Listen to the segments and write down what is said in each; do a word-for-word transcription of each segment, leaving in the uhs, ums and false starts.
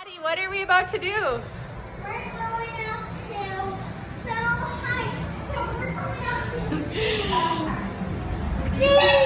Maddie, what are we about to do? We're going out to so high. So we're going out to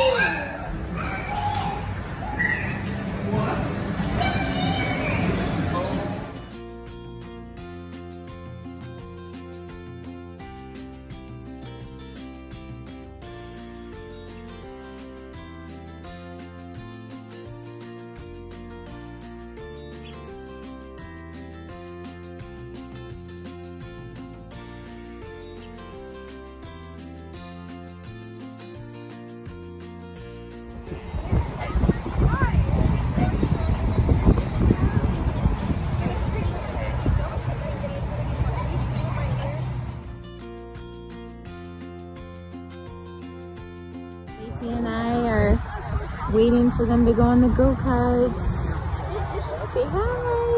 Lacey and I are waiting for them to go on the go-karts. Say hi!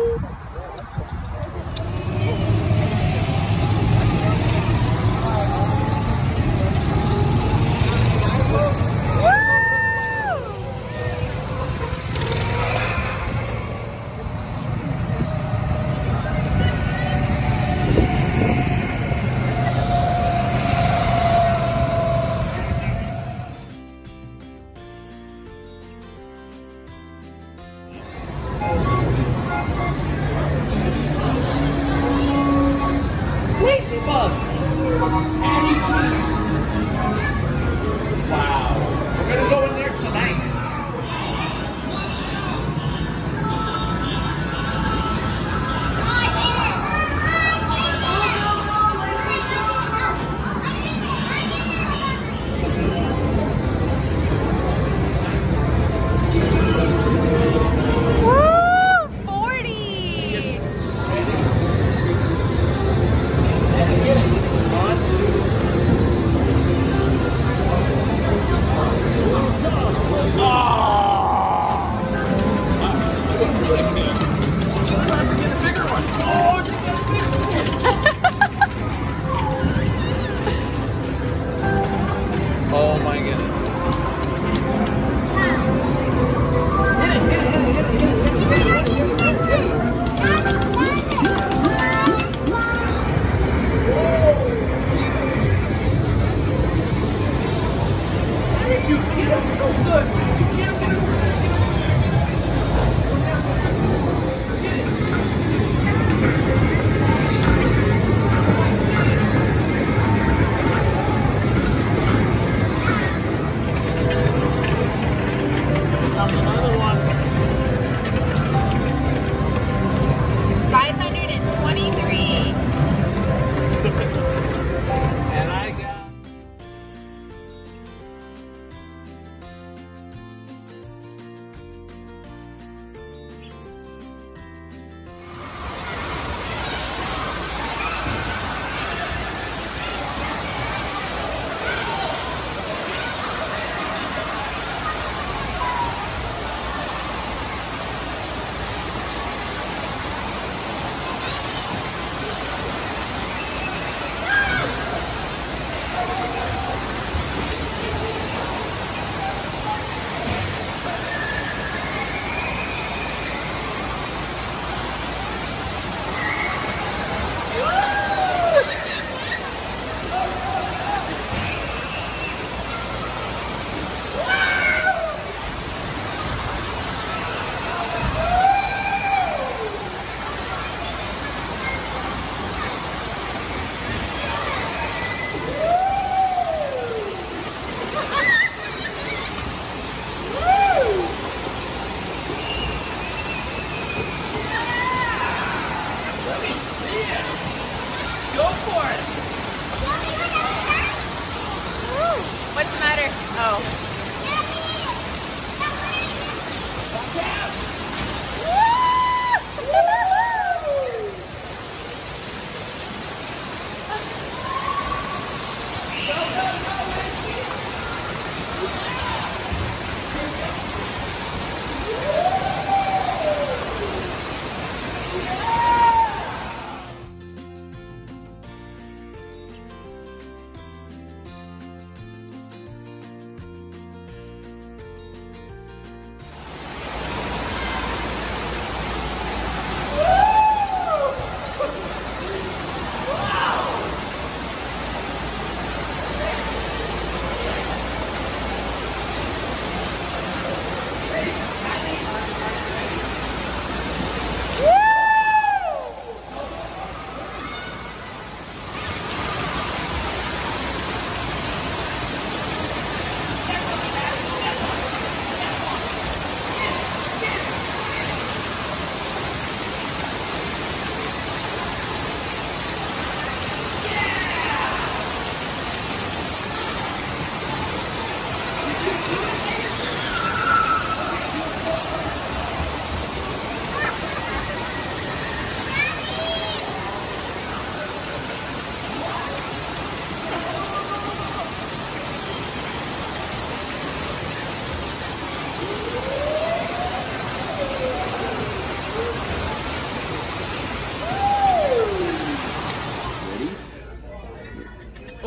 What's the matter? Oh.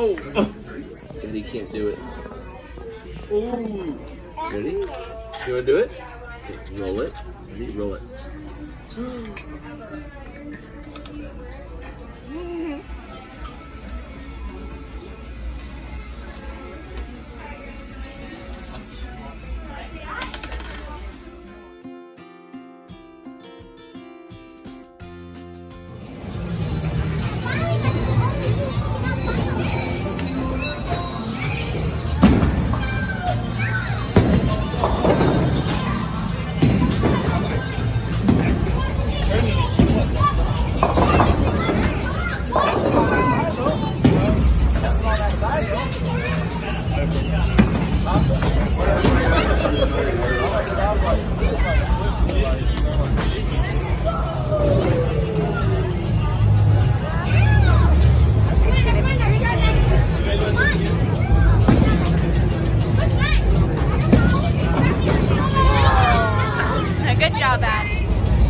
Oh! Daddy can't do it. Ooh! Ready? You want to do it? Okay, roll it. Ready? Roll it. Good job, Addie.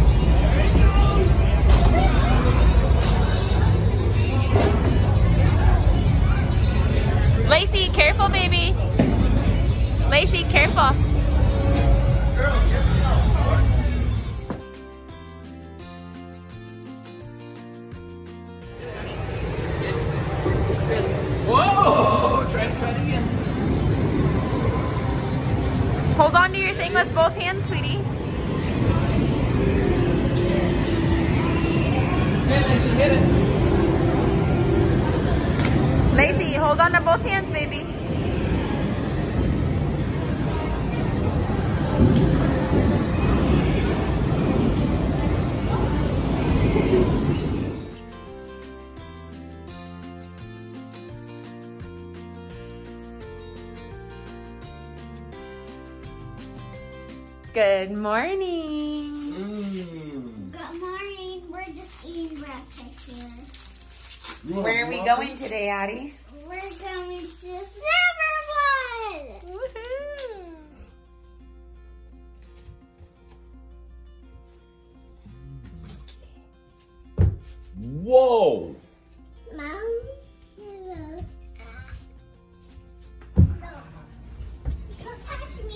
Lacey, careful, baby. Lacey, careful. Whoa! Try to try it again. Hold on to your thing with both hands, sweetie. Okay, Lacey, hit it. Lacey, hold on to both hands, baby. Good morning. Mm. Good morning. We're just eating breakfast here. Where are we going today, Addie? We're going to Silverwood. Woohoo! Whoa! Mom, hello. Don't touch me.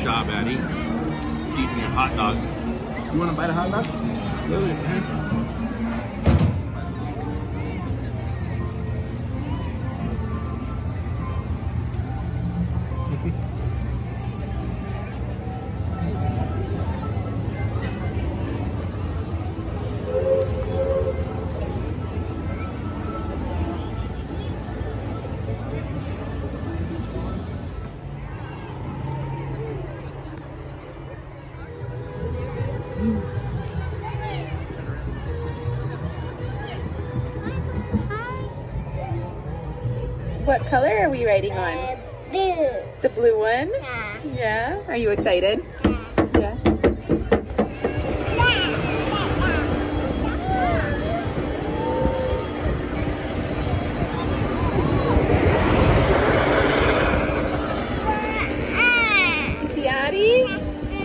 job, Addie. Eating your hot dog. You want to bite a hot dog? Really, man? What color are we riding on? Blue. The blue one? Yeah. Yeah. Are you excited? Yeah. You see Addie?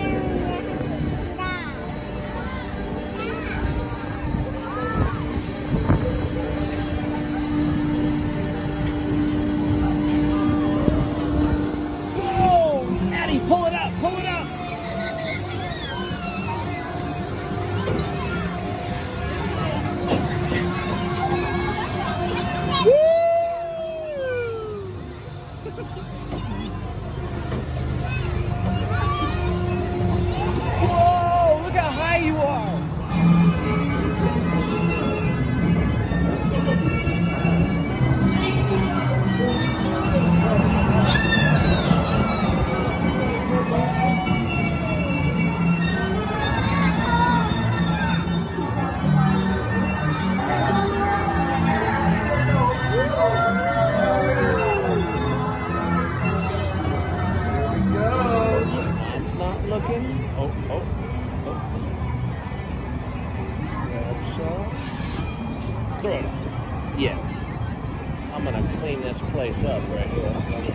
Pull it up, pull it up. Whoa, look how high you are. Looking. Oh, oh, oh. Grab some. Throw it. Yeah. I'm gonna clean this place up right here.